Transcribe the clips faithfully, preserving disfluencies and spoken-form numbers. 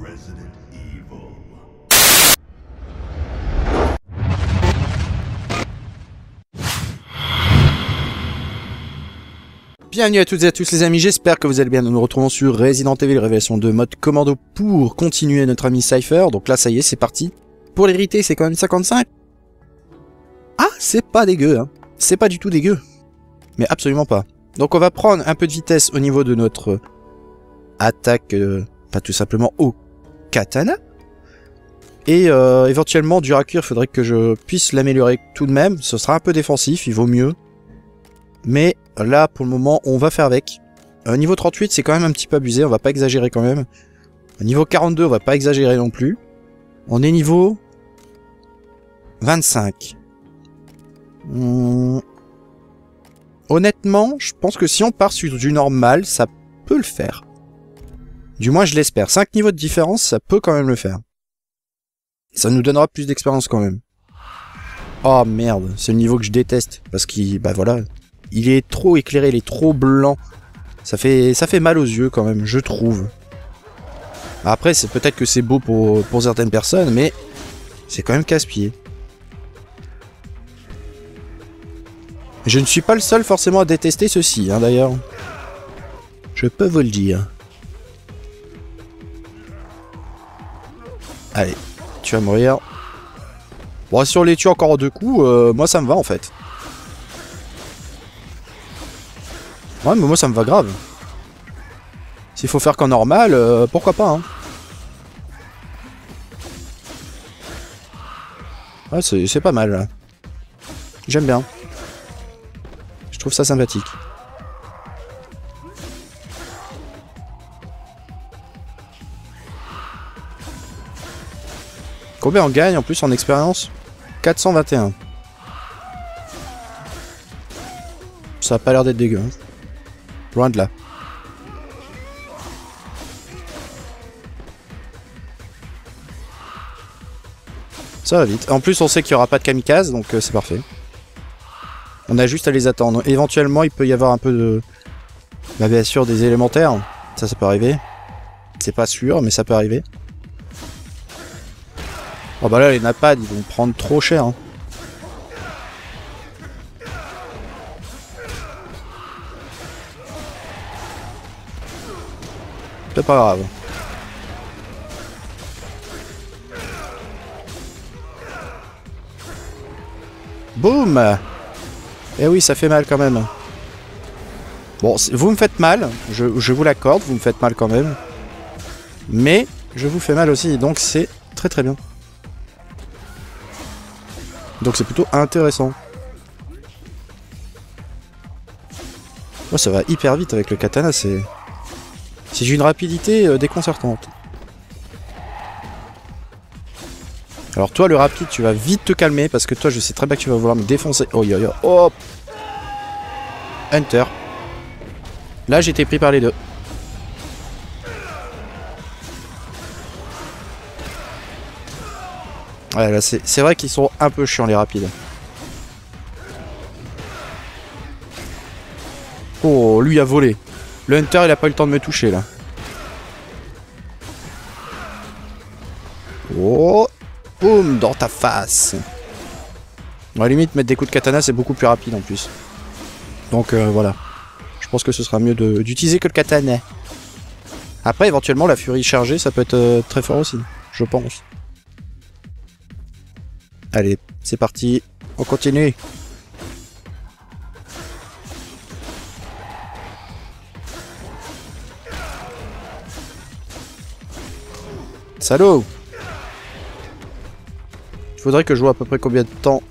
Bienvenue à toutes et à tous les amis, j'espère que vous allez bien. Nous nous retrouvons sur Resident Evil Révélation deux mode commando pour continuer notre ami Cypher. Donc là ça y est, c'est parti. Pour l'hérité, c'est quand même cinquante-cinq. Ah, c'est pas dégueu, hein. C'est pas du tout dégueu. Mais absolument pas. Donc on va prendre un peu de vitesse au niveau de notre attaque, euh, pas tout simplement au katana. Et euh, éventuellement, dur à cuire, il faudrait que je puisse l'améliorer tout de même. Ce sera un peu défensif, il vaut mieux. Mais là, pour le moment, on va faire avec. Euh, niveau trente-huit, c'est quand même un petit peu abusé, on va pas exagérer quand même. Niveau quarante-deux, on va pas exagérer non plus. On est niveau vingt-cinq. Hum... Honnêtement, je pense que si on part sur du normal, ça peut le faire. Du moins, je l'espère. cinq niveaux de différence, ça peut quand même le faire. Ça nous donnera plus d'expérience quand même. Oh merde, c'est le niveau que je déteste. Parce qu'il, bah voilà... Il est trop éclairé, il est trop blanc. Ça fait, ça fait mal aux yeux quand même, je trouve. Après, c'est peut-être que c'est beau pour, pour certaines personnes, mais c'est quand même casse-pied. Je ne suis pas le seul forcément à détester ceci, hein, d'ailleurs. Je peux vous le dire. Allez, tu vas mourir. Bon, si on les tue encore en deux coups, euh, moi ça me va en fait. Ouais, mais moi ça me va grave. S'il faut faire qu'en normal, euh, pourquoi pas, hein. Ouais, c'est pas mal, là. J'aime bien. Je trouve ça sympathique. Combien on gagne en plus en expérience? quatre cent vingt et un. Ça a pas l'air d'être dégueu, hein. Loin de là. Ça va vite. En plus, on sait qu'il n'y aura pas de kamikaze, donc euh, c'est parfait. On a juste à les attendre. Éventuellement, il peut y avoir un peu de... Bah, bien sûr, des élémentaires. Ça, ça peut arriver. C'est pas sûr, mais ça peut arriver. Oh bah là, les napades, ils vont prendre trop cher, hein. C'est pas grave. Boum! Eh oui, ça fait mal quand même. Bon, vous me faites mal, je, je vous l'accorde, vous me faites mal quand même. Mais je vous fais mal aussi, donc c'est très très bien. Donc c'est plutôt intéressant. Oh, ça va hyper vite avec le katana, c'est... C'est une rapidité euh, déconcertante. Alors toi, le rapide, tu vas vite te calmer, parce que toi, je sais très bien que tu vas vouloir me défoncer. Oh, yo, yo. Hop. Hunter. Là, j'étais pris par les deux. Ouais, là, c'est vrai qu'ils sont un peu chiants, les rapides. Oh, lui a volé. Le Hunter, il a pas eu le temps de me toucher, là. Oh, boum, dans ta face. À la limite, mettre des coups de katana, c'est beaucoup plus rapide, en plus. Donc, euh, voilà. Je pense que ce sera mieux d'utiliser que le katana. Après, éventuellement, la furie chargée, ça peut être euh, très fort aussi. Je pense. Allez, c'est parti. On continue. Salaud! Il faudrait que je vois à peu près combien de temps.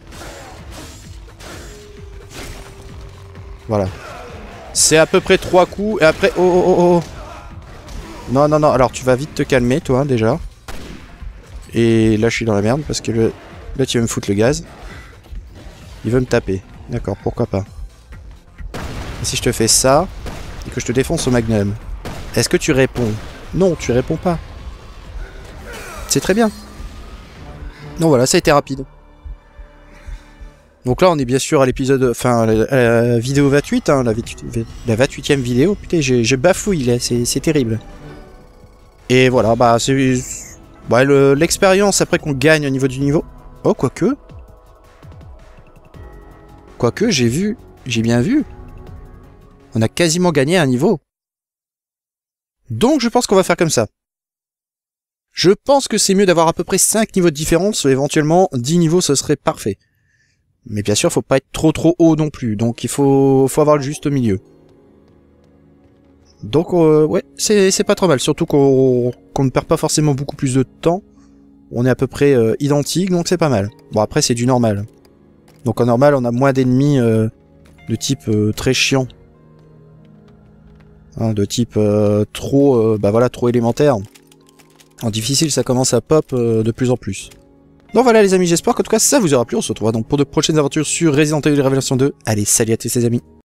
Voilà. C'est à peu près trois coups et après... Oh oh oh oh! Non non non, alors tu vas vite te calmer toi déjà. Et là je suis dans la merde parce que le... là tu vas me foutre le gaz. Il veut me taper. D'accord, pourquoi pas. Et si je te fais ça et que je te défonce au magnum, est-ce que tu réponds? Non, tu réponds pas. C'est très bien. Donc voilà, ça a été rapide. Donc là, on est bien sûr à l'épisode... Enfin, à la, à la vidéo vingt-huit, hein, la, la vingt-huitième vidéo. Putain, j'ai bafouille, là, c'est terrible. Et voilà, bah c'est... Bah, le- l'expérience après qu'on gagne au niveau du niveau... Oh, quoique... Quoique, j'ai vu... J'ai bien vu. On a quasiment gagné un niveau. Donc je pense qu'on va faire comme ça. Je pense que c'est mieux d'avoir à peu près cinq niveaux de différence, éventuellement dix niveaux ce serait parfait. Mais bien sûr, faut pas être trop trop haut non plus, donc il faut, faut avoir le juste milieu. Donc euh, ouais, c'est pas trop mal, surtout qu'on qu'on ne perd pas forcément beaucoup plus de temps. On est à peu près euh, identique, donc c'est pas mal. Bon après c'est du normal. Donc en normal on a moins d'ennemis euh, de type euh, très chiant. Hein, de type euh, trop, euh, bah voilà, trop élémentaire. En difficile ça commence à pop euh, de plus en plus. Donc voilà les amis, j'espère qu'en tout cas ça vous aura plu. On se retrouvera donc pour de prochaines aventures sur Resident Evil Révélation deux. Allez, salut à tous les amis.